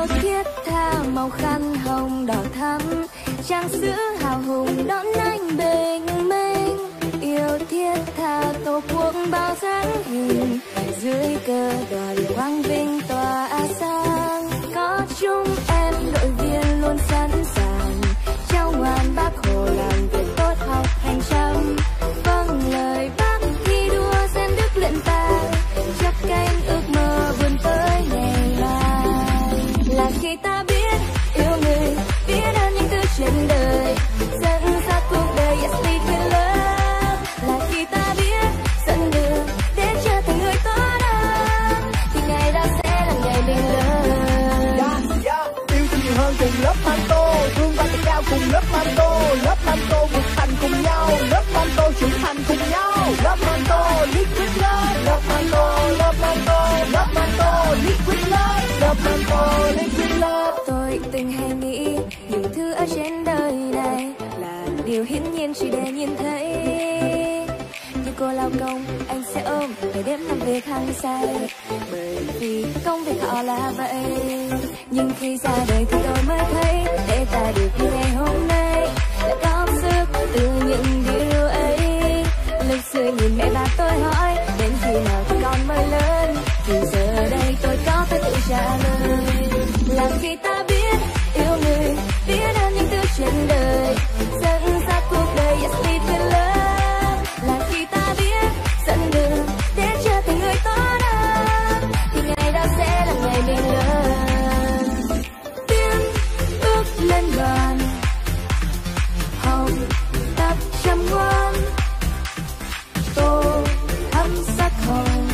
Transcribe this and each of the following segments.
yêu thiết tha màu khăn hồng đỏ thắm, trang sữa hào hùng đón anh bình minh. Yêu thiết tha tổ quốc bao dáng hình, dưới cờ đỏ điểm quang vinh tỏa sáng. Có chúng em đội viên luôn sẵn sàng, trao ngoan bác Hồ làm việc tốt học hành chăm. Vâng lời bác thi đua xem đức luyện tài, chắp cánh ước mơ vươn tới ngày mai. Là khi ta biết yêu người, biết ơn những thứ trên đời, dẫn dắt cuộc đời yes we can love. Là khi ta biết dẫn đường để trở thành người tốt hơn, thì ngày đó sẽ là ngày mình lớn. Yêu thương nhiều hơn cùng lớp Manto, thương và cao cùng lớp Manto. Lớp Manto vượt thành cùng nhau, lớp Manto trưởng thành cùng nhau. Lớp Manto liquid love, lớp Manto, lớp Manto, lớp Manto liquid love, lớp Manto liquid love. Tôi từng hay nghĩ những thứ ở trên đời này là điều hiển nhiên chỉ để nhìn thấy. Như cô lao công anh sẽ ôm ngày đêm làm việc hăng say, bởi vì công việc họ là vậy. Nhưng khi ra đời thì tôi mới thấy để ta được như ngày hôm nay là có sức từ những điều ấy. Lúc xưa nhìn mẹ và tôi hỏi đến khi nào thì con mới lớn, thì giờ đây tôi có thể tự trả lời. Là khi ta biết yêu người, biết ơn những thứ trên đời, dẫn dắt cuộc đời yes we can love. Là khi ta biết dẫn đường để trở thành người tốt hơn, thì ngày đó sẽ là ngày mình lớn. Tiếng ước lên đoàn hồng tập chăm ngoan, tô thắm sắc hồng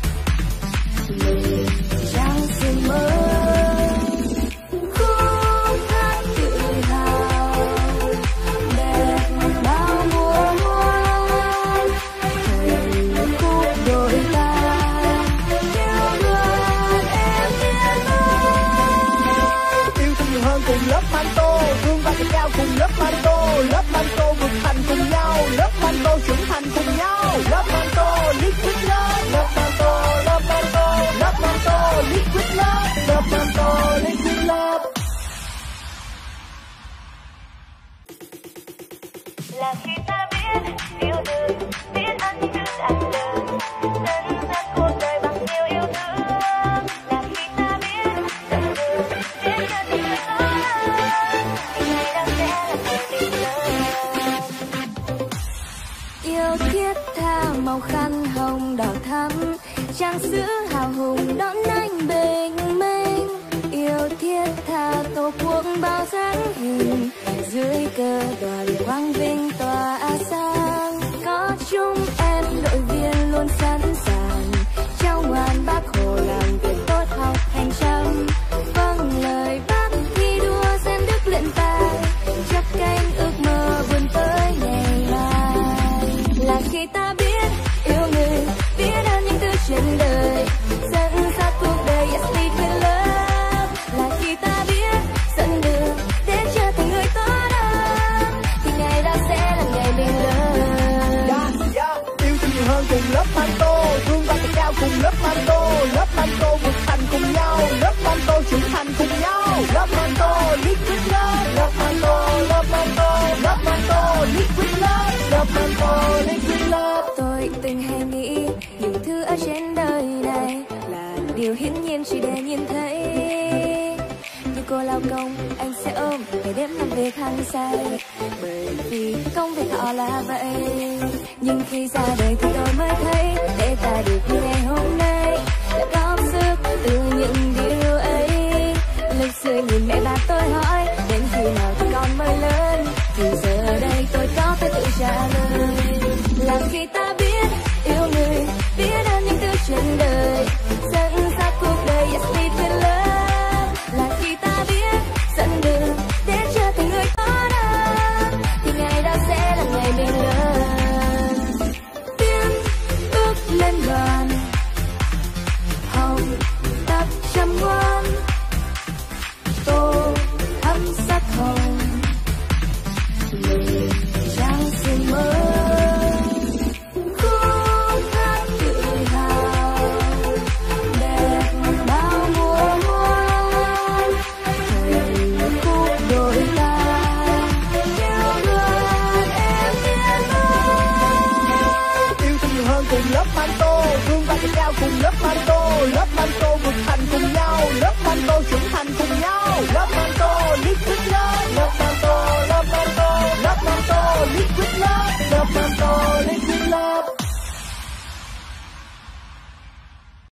mình trang xin mơ. Khúc hát tự hào đẹp bao mùa hoa, hình khúc đôi ta yêu thương em biết ơn. Yêu thương nhiều hơn cùng lớp Manto, thương và cao cùng lớp Manto. Lớp Manto vượt thành cùng nhau, lớp Manto trưởng thành cùng nhau. Lớp Manto liquid love, lớp Manto, lớp Manto, lớp Manto liquid love, lớp Manto liquid love. Là khi ta biết yêu thương, biết ơn những thứ dạng đời, dẫn dắt cuộc đời bằng nhiều yêu thương. Là khi ta biết dẫn đường để trở thành người tốt hơn, thì ngày đó sẽ là ngày mình lớn. Yêu thiết tha màu khăn hồng đỏ thắm, trang sữa hào hùng đón anh bình minh. Yêu thiết tha tổ quốc bao dáng hình, dưới cờ đỏ điểm quang vinh tỏa sáng. Có chúng em đội viên luôn sẵn sàng, trao ngoan bác Hồ làm việc tốt học hành chăm. Vâng lời bác thi đua xem đức luyện tài, chắp cánh ước mơ vươn tới ngày mai. Là khi ta biết yêu người, biết ơn những thứ trên đời, dẫn dắt cuộc đời yes we can love. Là khi ta biết dẫn đường để trở thành người tốt hơn, thì ngày đó sẽ là ngày mình lớn. Yêu thương nhiều hơn cùng lớp Manto, thương và cao cùng lớp Manto. Lớp Manto vượt thành cùng nhau, lớp Manto trưởng thành cùng nhau. Lớp Manto liquid love, lớp Manto, lớp Manto, lớp Manto liquid love, lớp Manto liquid love. Tôi từng hay nghĩ những thứ ở trên đời này là điều hiển nhiên chỉ để nhìn thấy. Như cô lao công anh sẽ ôm ngày đêm làm việc hăng say, bởi vì công việc họ là vậy. Nhưng khi ra đời thì tôi mới thấy để ta được như ngày hôm nay